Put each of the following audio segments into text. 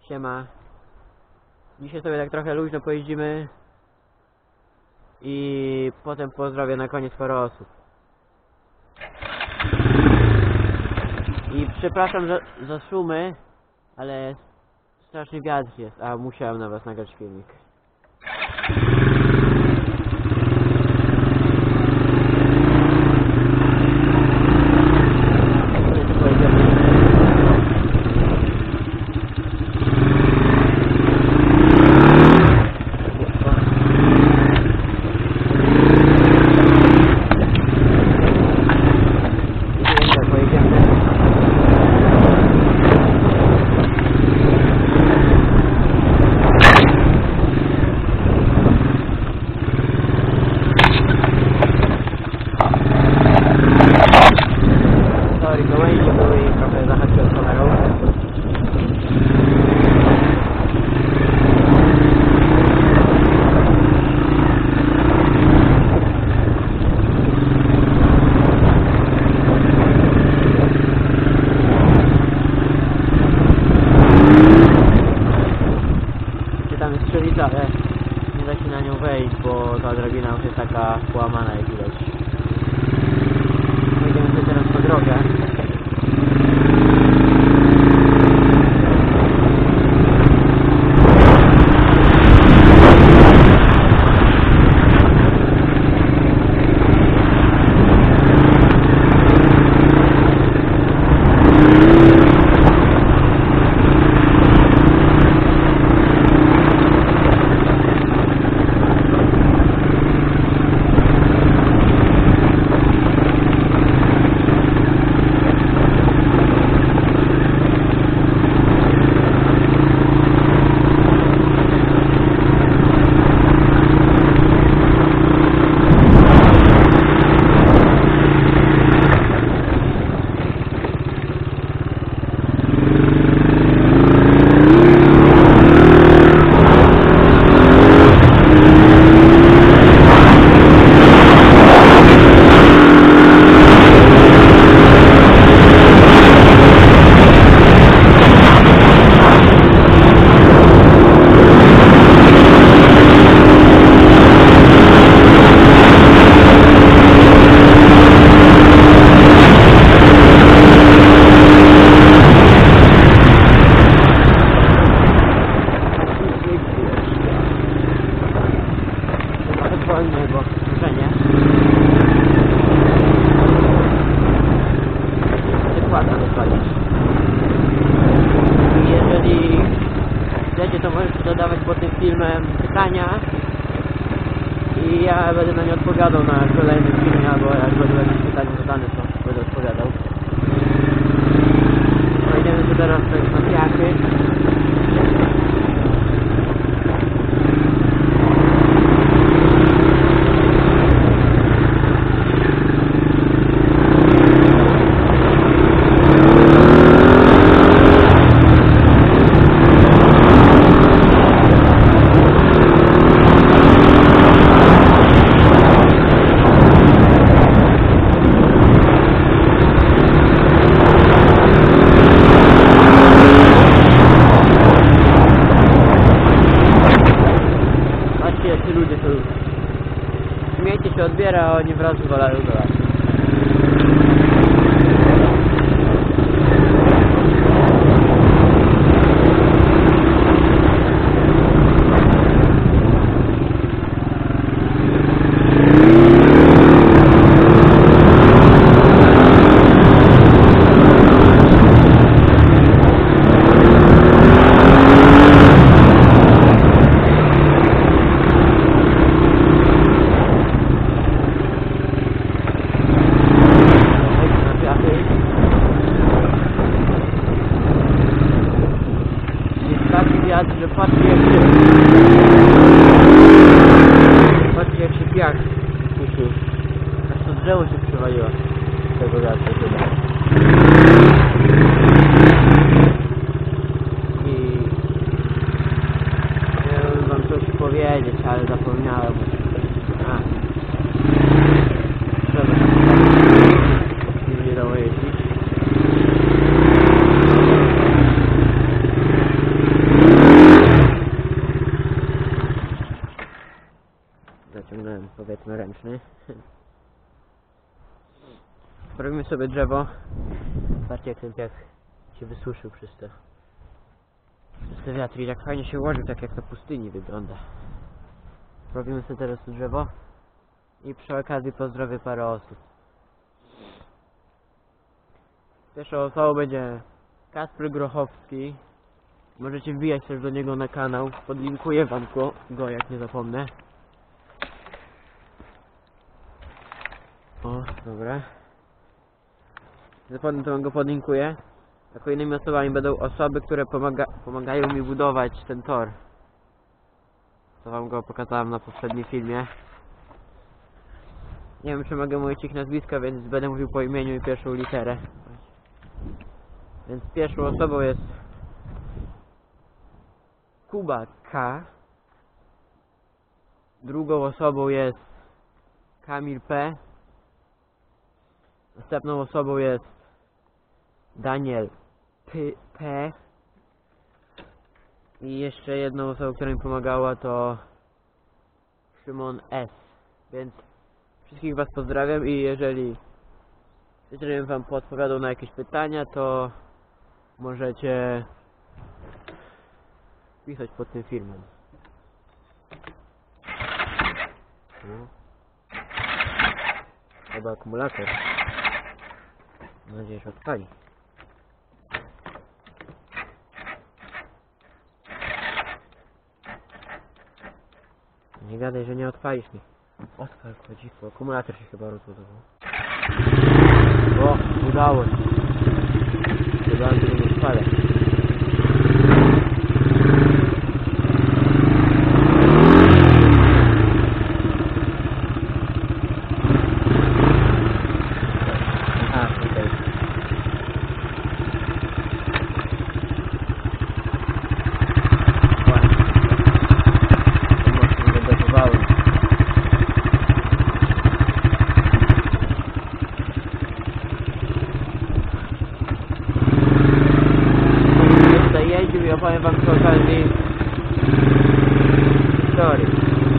Siema. Dzisiaj sobie tak trochę luźno pojeździmy i potem pozdrowię na koniec parę osób. I przepraszam za szumy, ale straszny wiatr jest, a musiałem na was nagrać filmik. Ale nie da się na nią wejść, bo ta drabina już jest taka połamana, jak widać. Idziemy sobie teraz po drogę. Wolnego ruszenia. Wykłada dokładnie. Jeżeli chcecie, to możecie dodawać pod tym filmem pytania i ja będę na nie odpowiadał na kolejnym filmie, albo jak będą jakieś pytania zadane, to będę odpowiadał. Pojedziemy tu teraz na piachy. Ludzie tu śmiecie się odbiera, a oni wraz wywalają do lasu. Że patrzcie jak się piach kusił. Aż to drzewo się przywaliło z tego wiatru chyba. I chciałem wam coś powiedzieć, ale zapomniałem. Trzeba nie dało jeździć. ręczny. Robimy sobie drzewo. Patrzcie jak ten piach się wysuszył przez te wiatry i tak fajnie się ułożył, tak jak na pustyni wygląda. Robimy sobie teraz tu drzewo i przy okazji pozdrowię parę osób. Pierwszą osobą będzie Kacper Grochowski. Możecie wbijać też do niego na kanał. Podlinkuję wam go jak nie zapomnę. O, dobra. Zapomnę, to wam go podlinkuję. A kolejnymi osobami będą osoby, które pomagają mi budować ten tor. To wam go pokazałem na poprzednim filmie. Nie wiem, czy mogę mówić ich nazwiska, więc będę mówił po imieniu i pierwszą literę. Więc pierwszą osobą jest Kuba K. Drugą osobą jest Kamil P. Następną osobą jest Daniel P. I jeszcze jedną osobą, która mi pomagała, to Szymon S. Więc wszystkich was pozdrawiam i jeżeli bym wam podpowiadał na jakieś pytania, to możecie pisać pod tym filmem. Chyba akumulator. Mam nadzieję, że odpali. Nie gadaj, że nie odpalisz mi. Odpal chodziku, akumulator się chyba rozładował. O, udało się. Chyba nie odpalę. I opowiem wam przy okazji historii.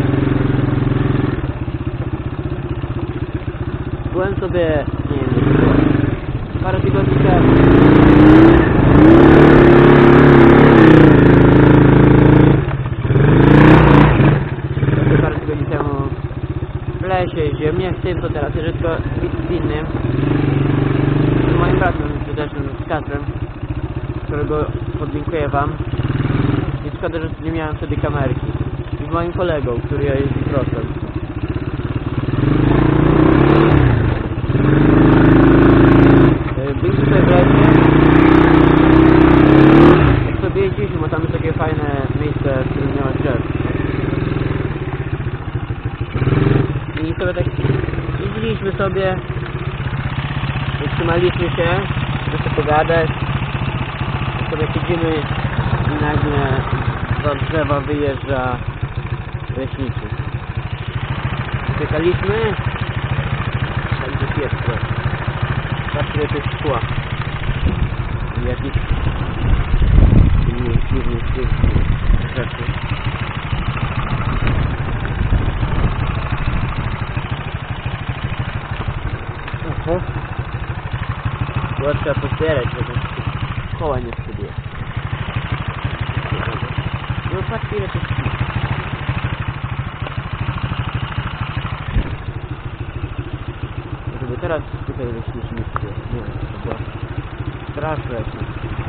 Byłem sobie, nie wiem, gdzie byłem, parę tygodni temu. Parę tygodni temu w lesie jeździłem, nie z tym, to teraz jest tylko z innym. Z moim bratem, serdecznym, z Kacprem, którego podlinkuję wam. I szkoda, że nie miałem wtedy kamerki. I z moim kolegą, który ja jeździ crossem. Byliśmy tutaj w lesie. Jak sobie jeździliśmy, bo tam jest takie fajne miejsce, w którym nie ma drzew. I sobie tak jeździliśmy sobie. Zatrzymaliśmy się, żeby sobie pogadać. Sobie siedzimy i nagle za drzewa wyjeżdża leśniczy. Czekaliśmy, tak do pierwszy. Patrzcie, jakieś szkła. I jakieś dziwne rzeczy. Było trzeba pozbierać, żeby koła nie wstydziło. No patrzcie, ile to jest. Żeby teraz tutaj leśniczy nie wiem, to była straż leśna.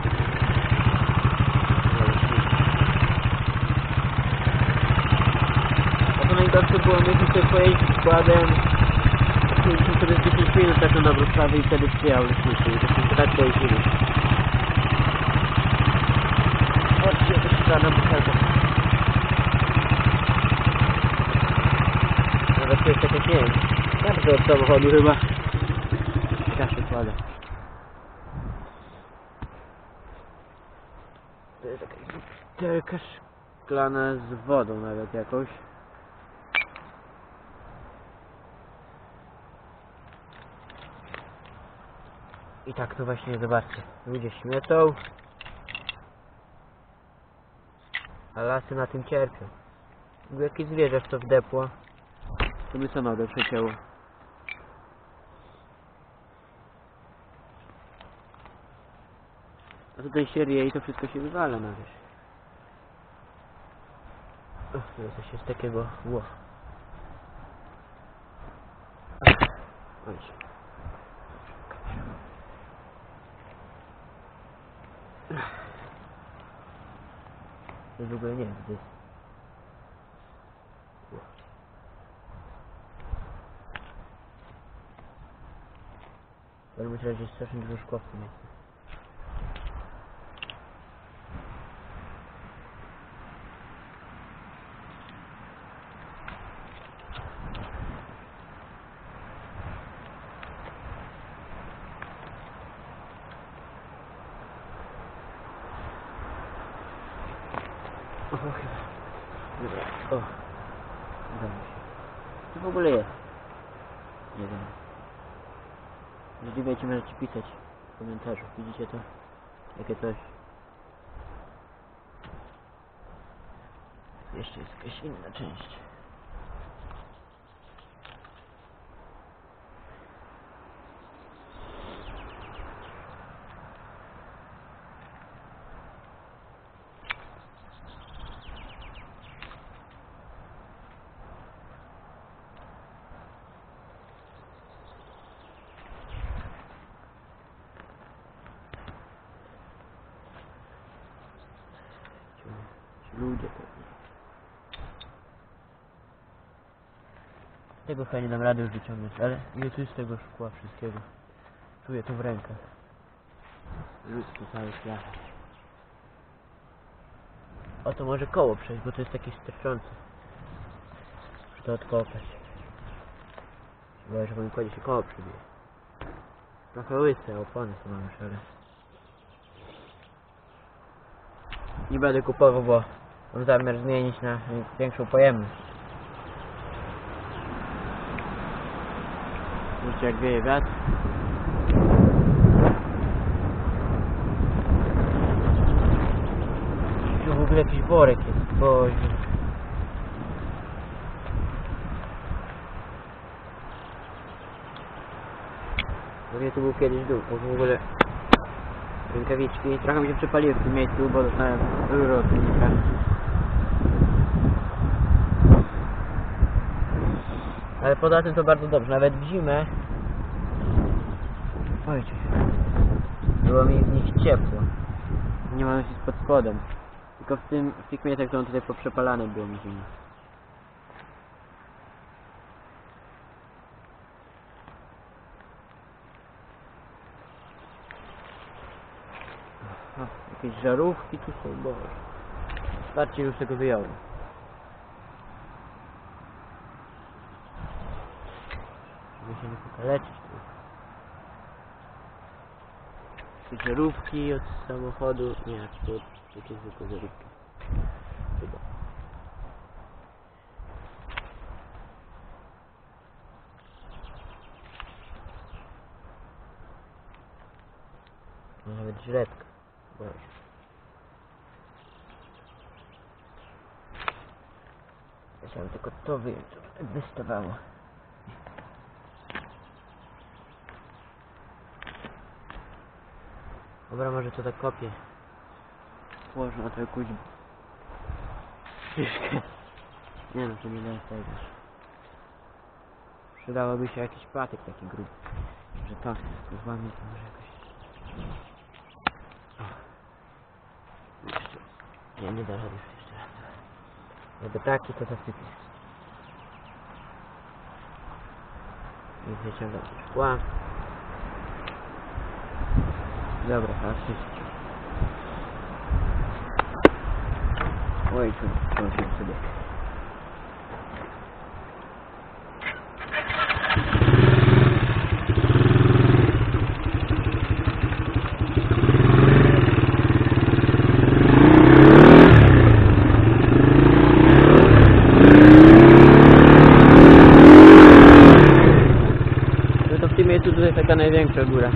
A to najgorsze było, myśmy sobie pojeździć składem. Mieliśmy sobie 10 minut tak na Wrocławiu i wtedy przyjechał leśniczy. I to się tak pojeździli. Chodźcie, to się na butelkę. Nawet to jest tak jak nie wiem. Bardzo od samochodu chyba. Kaszę kładę. To jest jakaś butelka szklana z wodą nawet jakoś. I tak to właśnie, zobaczcie. Ludzie śmiecą. A lasy na tym cierpią. Jakieś zwierzę w to wdepło. To by co nogę przecięło. A tutaj się ryje i to wszystko się wywala na wierzch. To coś jest takiego... Ło. Oj. To w ogóle nie wiem, to jest... Ło. W każdym razie jest strasznie dużo szkła w tym miejscu. O, chyba. Dobra, o. Udało mi się. Co w ogóle jest? Nie wiem. Jeżeli wiecie, możecie pisać w komentarzu. Widzicie to? Jakie coś. Jeszcze jest jakaś inna część. Ludzie pewnie. Tego chyba nie dam rady już wyciągnąć, ale ile tu jest tego szkła wszystkiego. Czuję to w rękach. Ludzki cały świat. O, to może koło przejść, bo to jest takie sterczące. Muszę to odkopać. Chyba, że po mi kładzie się koło przybije. Trochę łyse opony są mam już, ale... Nie będę kupował, bo mam zamiar zmienić na większą pojemność. Widzicie, jak wieje wiatr. Tu w ogóle jakiś worek jest, boże. Pewnie tu był kiedyś dół, bo w ogóle rękawiczki. Trochę mi się przepaliły w tym miejscu, bo dostałem rurę od silnika. Ale poza tym to bardzo dobrze, nawet w zimę. Ojciec. Było mi w nich ciepło. Nie mam się pod spodem. Tylko w tych miejscach są tutaj poprzepalane, było mi zimno. O, jakieś żarówki tu są, boże. Patrzcie, już tego wyjąłem. Żeby się nie pokaleczyć tu. Jakieś żarówki od samochodu. Nie, to jakieś zwykłe żarówki. Chyba. Nawet źletka. Boże. Chciałem tylko to wyjąć, co wystawało. Dobra, może to tak kopię. Położę na to jakąś ścieżkę. Nie no, to nie da tego. Przydałoby się jakiś patyk taki gruby. Że to złamie, to może jakoś... Nie da rady jeszcze raz. Jakby taki to zasypię. I wyciągam szkła. Dobra, teraz czyścić. Oj, tu sobie. No to w tym miejscu tutaj taka największa góra.